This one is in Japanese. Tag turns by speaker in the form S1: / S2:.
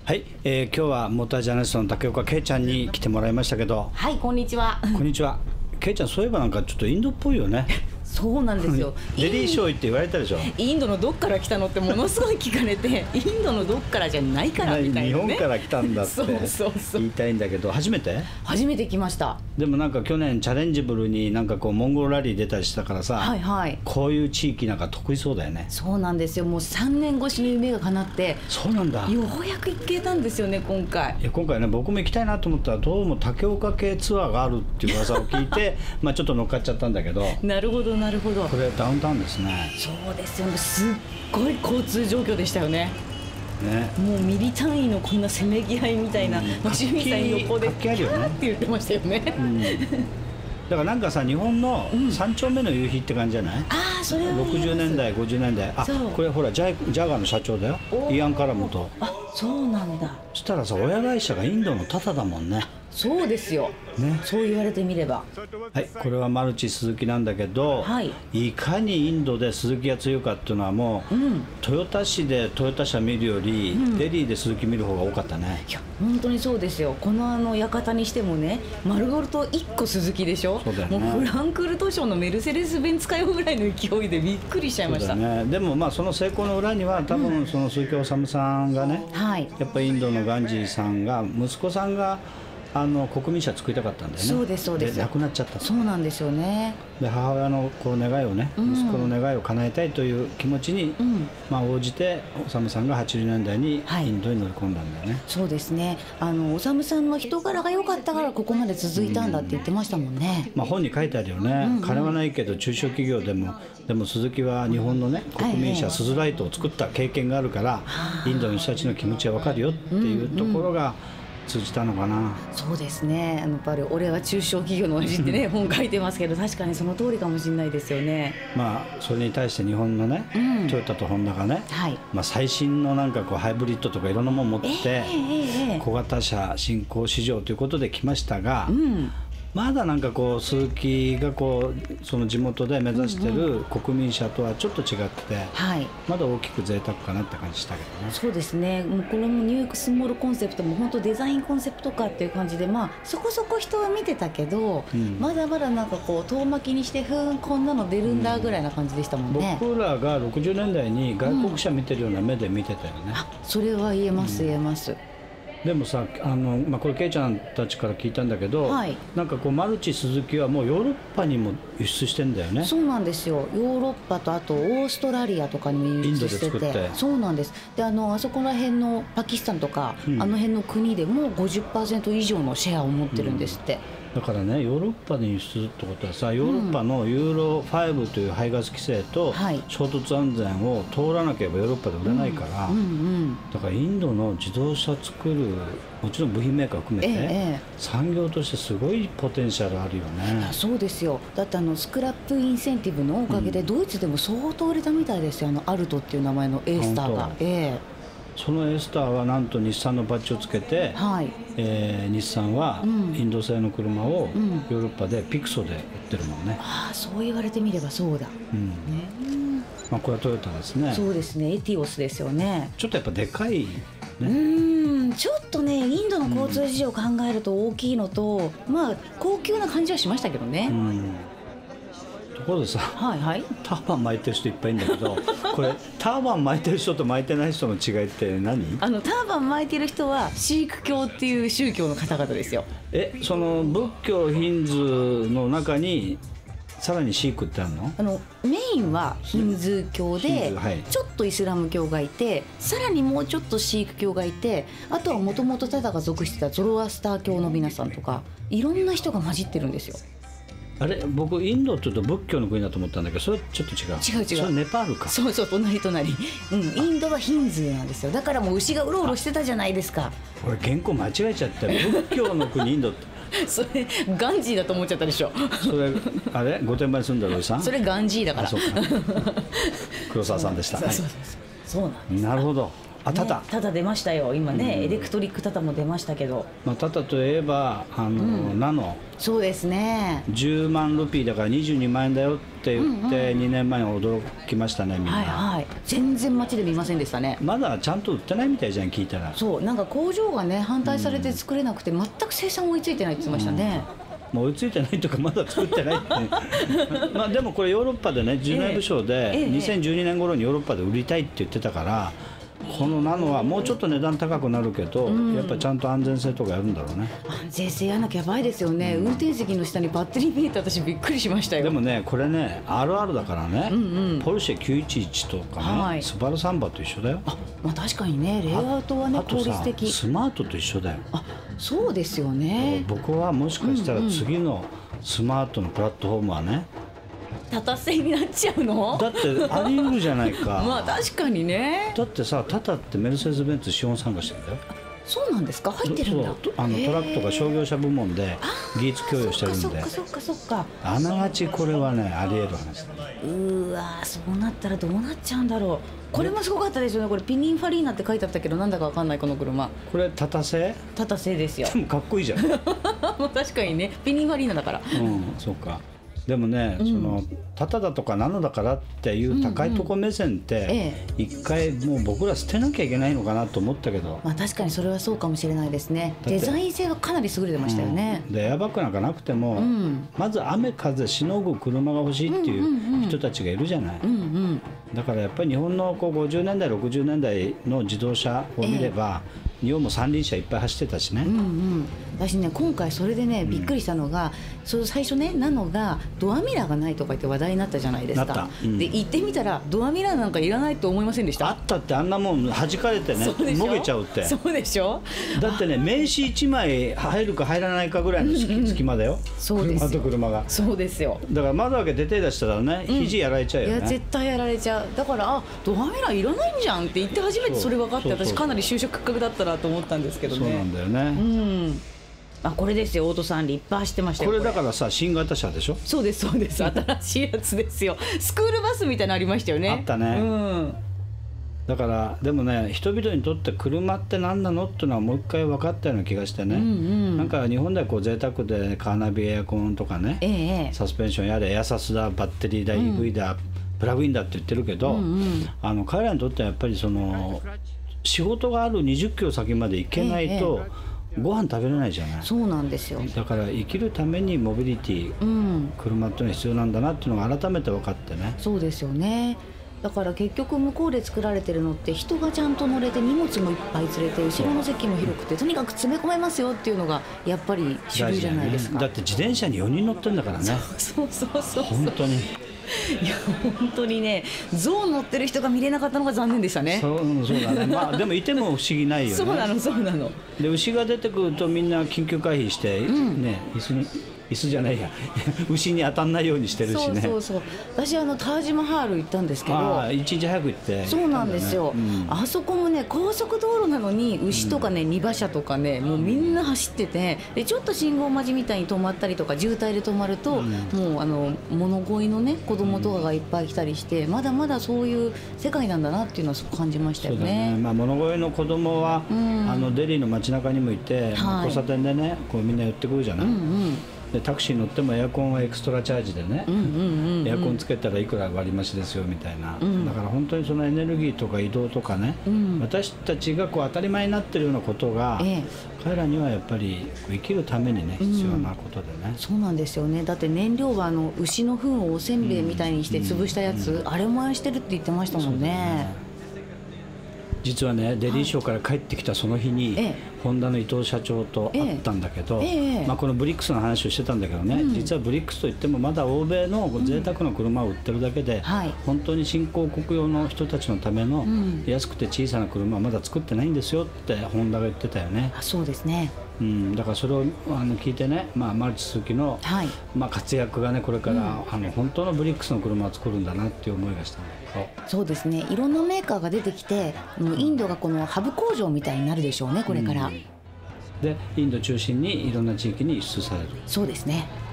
S1: はい、今日はモータージャーナリストの竹岡圭ちゃんに来てもらいましたけど。
S2: はい、こんにちは。
S1: こんにちは。圭ちゃん、そういえばなんかちょっとインドっぽいよね。
S2: そうなんですよ。
S1: レディーショーって言われたでしょ。
S2: インドのどっから来たのってものすごい聞かれてインドのどっからじゃないからみたいなね。
S1: 日本から来たんだって
S2: そう
S1: 言いたいんだけど、初めて
S2: 来ました。
S1: でもなんか去年チャレンジブルになんかこうモンゴルラリー出たりしたからさ、
S2: はいはい、
S1: こういう地域なんか得意そうだよね。
S2: そうなんですよ。もう3年越しの夢が叶って。
S1: そうなんだ。
S2: ようやく行けたんですよね、今回。
S1: いや、今回ね、僕も行きたいなと思ったらどうも竹岡系ツアーがあるっていう噂を聞いてまあちょっと乗っかっちゃったんだけど。
S2: なるほどなるほど。
S1: これダウンタウンですね。
S2: そうですよね。すっごい交通状況でしたよね。もうミリ単位のこんなせめぎ合いみたいな、清水さん横でキャーって言ってましたよね。
S1: だからなんかさ、日本の3丁目の夕日って感じじゃない？
S2: ああ、それは
S1: 60年代50年代。あ、これほらジャガーの社長だよ、イアン・カラムと。
S2: あ、そうなんだ。
S1: そしたらさ、親会社がインドのタタだもんね。
S2: そうですよね。そう言われてみれば。
S1: はい、これはマルチスズキなんだけど、はい、いかにインドでスズキが強いかっていうのはもう、豊田市でトヨタ車見るより、デリーでスズキ見る方が多かったね。
S2: いや本当にそうですよ。この館にしてもね、丸ごと1個スズキでしょ。そうだよね。もうフランクフルト賞のメルセデス・ベンツかよぐらいの勢いでびっくりしちゃいました。
S1: ね、でもまあその成功の裏には多分その鈴木治さんがね、やっぱりインドのガンジーさんが息子さんが国民車作りたかったんだよね。
S2: そうですそうです。
S1: で亡くなっちゃった。そう
S2: なんですよね。
S1: で母親のこう願いをね、息子の願いを叶えたいという気持ちに、まあ応じて治さんが80年代にインドに乗り込んだんだよね。
S2: そうですね。治さんの人柄が良かったからここまで続いたんだって言ってましたもんね。
S1: まあ本に書いてあるよね。金はないけど中小企業でも鈴木は日本のね国民車スズライトを作った経験があるから、インドの人たちの気持ちは分かるよっていうところが通じたのかな。
S2: そうですね。やっぱり俺は中小企業の味ってね本書いてますけど、確かにその通りかもしれないですよね。
S1: まあそれに対して日本のね、トヨタとホンダがね、まあ最新のなんかこうハイブリッドとかいろんなもの持って小型車新興市場ということで来ましたが、まだなんかこう鈴木がこうその地元で目指してる国民車とはちょっと違って、まだ大きく贅沢かなって感じしたけどね。
S2: そうですね。もうこれもニューヨークスモールコンセプトも本当デザインコンセプトかっていう感じで、まあそこそこ人は見てたけど、まだまだなんかこう遠巻きにしてこんなの出るんだぐらいな感じでしたもんね。
S1: 僕らが60年代に外国車見てるような目で見てたよね。
S2: それは言えます言えます。
S1: でもさ、まあ、これケイちゃんたちから聞いたんだけど、なんかこうマルチスズキはもうヨーロッパにも輸出してんだよね。
S2: そうなんですよ。ヨーロッパとあとオーストラリアとかにも輸出してて。そうなんです。であそこら辺のパキスタンとか、あの辺の国でも 50% 以上のシェアを持ってるんですって。
S1: だからね、ヨーロッパに輸出ってことはさ、ヨーロッパのユーロ5という排ガス規制と衝突安全を通らなければヨーロッパで売れないから、だからインドの自動車作る、もちろん部品メーカー含めて、産業としてすごいポテンシャルあるよね。
S2: そうですよ。だってスクラップインセンティブのおかげでドイツでも相当売れたみたいですよ。アルトっていう名前のエースターが。
S1: そのエスターはなんと日産のバッジをつけて、日産はインド製の車をヨーロッパでピクソで売ってるもんね。
S2: ああ、そう言われてみればそうだ。
S1: まあこれはトヨタですね。
S2: そうですね。エティオスですよね。
S1: ちょっとやっぱでかい
S2: ね。ちょっとね、インドの交通事情を考えると大きいのと、まあ高級な感じはしましたけどね。
S1: ところでさ、ターバン巻いてる人いっぱいいるんだけどこれターバン巻いてる人と巻いてない人の違いって何？
S2: ターバン巻いてる人はシーク教っていう宗教の方々ですよ。
S1: その仏教ヒンズーの中にさらにシークってあるの？
S2: メインはヒンズー教で、ちょっとイスラム教がいて、さらにもうちょっとシーク教がいて、あとはもともとタダが属してたゾロアスター教の皆さんとか、いろんな人が混じってるんですよ。
S1: あれ、僕インドっていうと仏教の国だと思ったんだけど、それはちょっと違う。
S2: 違う。
S1: それネパールか。
S2: そう、隣。インドはヒンズーなんですよ。だからもう牛がうろうろしてたじゃないですか。
S1: 俺原稿間違えちゃったよ。仏教の国インドって
S2: それガンジーだと思っちゃったでしょ。
S1: それあれ御殿場に住んだおじさん？
S2: それガンジーだから。
S1: そうか。黒沢さんでした。
S2: そうなんです。
S1: なるほど。 タタ、
S2: ね、タタ出ましたよ今ね、エレクトリックタタも出ましたけど、
S1: タタといえばナノ、
S2: そうですね、
S1: 10万ルピーだから22万円だよって言って2年前に驚きましたね、みんな。
S2: はいはい、全然街で見ませんでしたね。
S1: まだちゃんと売ってないみたいじゃん、聞いたら。
S2: そう、なんか工場がね反対されて作れなくて、全く生産追いついてないって言ってましたね。
S1: もう追いついてないとかまだ作ってないってまあでもこれヨーロッパでね、ジュネーブ賞で2012年頃にヨーロッパで売りたいって言ってたから、このナノはもうちょっと値段高くなるけど、やっぱちゃんと安全性とかやるんだろうね。
S2: 安全性やんなきゃやばいですよね、運転席の下にバッテリー見えて私びっくりしましたよ。
S1: でもねこれね RR だからね、ポルシェ911とかね、スバルサンバと一緒だよ。
S2: まあ確かにね、レイアウトはね効率的。
S1: スマートと一緒だよ。
S2: そうですよね。
S1: 僕はもしかしたら次のスマートのプラットフォームはね、
S2: タタ製になっちゃうの？
S1: だってあり得るじゃないか
S2: まあ確かにね。
S1: だってさ、タタってメルセデス・ベンツ資本参加してるんだよ。
S2: そうなんですか、入ってるんだ。
S1: トラックとか商業車部門で技術供与してるんで、
S2: そっか
S1: あながちこれはねあり得る話だ。
S2: そうなったらどうなっちゃうんだろう。これもすごかったですよね。これピニンファリーナって書いてあったけどなんだかわかんないこの車。
S1: これタタ製？
S2: タタ製ですよ。
S1: でもかっこいいじゃん
S2: 確かにね、ピニンファリーナだから。
S1: そうか。でもね、そのタタだとかナノだからっていう高いとこ目線って一回もう僕ら捨てなきゃいけないのかなと思ったけど、
S2: まあ確かにそれはそうかもしれないですね。デザイン性はかなり優れてましたよね。
S1: でエアバッグなんかなくても、まず雨風しのぐ車が欲しいっていう人たちがいるじゃない。だからやっぱり日本のこう50年代60年代の自動車を見れば、日本も三輪車いっぱい走ってたしね。
S2: 私ね今回それでねびっくりしたのが、最初ねナノがドアミラーがないとか言って話題になったじゃないですか。で行ってみたらドアミラーなんかいらないと思いませんでした？
S1: あったって、あんなもん弾かれてねもげちゃうって。
S2: そうでしょ。
S1: だってね名刺1枚入るか入らないかぐらいの隙間だよ、車と車が。
S2: そうですよ。
S1: だから窓開けて手出したらね、肘やられちゃうよね。
S2: いや絶対やられちゃう。だからドアミラーいらないんじゃんって言って初めてそれ分かって、私かなり就職格だったなと思ったんですけどね。
S1: そうなんだよね。
S2: これですよ、オートさん立派走ってましたよ。
S1: これだからさ、新型車でしょ。
S2: そうです新しいやつですよ。スクールバスみたいなのありましたよね。
S1: あったね。だからでもね、人々にとって車って何なのっていうのはもう一回分かったような気がしてね。なんか日本ではこう贅沢でカーナビエアコンとかね、サスペンションやれエアサスだ、バッテリーだ、EV だ、プラグインだって言ってるけど、彼らにとってはやっぱりその仕事がある20キロ先まで行けないと、ご飯食べれないじゃない。
S2: そうなんですよ。
S1: だから生きるためにモビリティ、車っていうのは必要なんだなっていうのが改めて分かってね。
S2: そうですよね。だから結局向こうで作られてるのって人がちゃんと乗れて荷物もいっぱい連れて後ろの席も広くてとにかく詰め込めますよっていうのがやっぱり主流じゃないですか。
S1: だって自転車に4人乗ってんだからね。
S2: そう
S1: 本当に。
S2: いや本当にね、象乗ってる人が見れなかったのが残念でしたね。
S1: そうだね。まあでもいても不思議ないよね。
S2: そうなの。
S1: で牛が出てくるとみんな緊急回避してね、椅子じゃないや牛に当たんないようにしてるしね。
S2: そう私タージマハール行ったんですけど、
S1: 一日早く行って。
S2: そうなんですよ。あそこもね高速道路なのに牛とかね荷馬車とかねもうみんな走ってて、でちょっと信号待ちみたいに止まったりとか渋滞で止まると、もう物乞いのね子供とかがいっぱい来たりして、まだまだそういう世界なんだなっていうのはすごく感じましたよね。
S1: まあ物乞いの子供はデリーの街中にもいて、交差点でねこうみんな寄ってくるじゃない。でタクシー乗ってもエアコンはエクストラチャージでね、エアコンつけたらいくら割増ですよみたいな、だから本当にそのエネルギーとか移動とかね、私たちがこう当たり前になってるようなことが、彼らにはやっぱり生きるためにね必要なことでね。
S2: そうなんですよね。だって燃料は牛の糞をおせんべいみたいにして潰したやつ、あれ燃やしてるって言ってましたもんね。
S1: 実はねデリーショーから帰ってきたその日に、ホンダの伊藤社長と会ったんだけど、このブリックスの話をしてたんだけどね、実はブリックスといってもまだ欧米の贅沢な車を売ってるだけで、本当に新興国用の人たちのための安くて小さな車はまだ作ってないんですよってホンダが言ってたよね。
S2: そうですね。
S1: だからそれを聞いてね、マルチスズキの、活躍がねこれから、本当のブリックスの車を作るんだなっていう思いがしたんだけど。
S2: そうですね。いろんなメーカーが出てきて、インドがこのハブ工場みたいになるでしょうねこれから。
S1: でインド中心にいろんな地域に輸出される。
S2: そうですね。